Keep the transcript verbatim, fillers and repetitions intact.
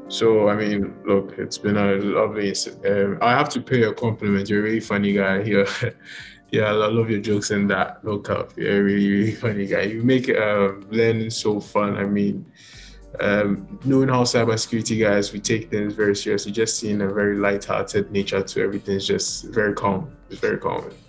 So, I mean, look, it's been a lovely. Um, I have to pay a compliment. You're a really funny guy here. Yeah, I love your jokes and that. Look up. You're a really, really funny guy. You make um, learning so fun. I mean, um, knowing how cybersecurity guys, we take things very seriously, just seeing a very light-hearted nature to everything is just very calm. It's very calm.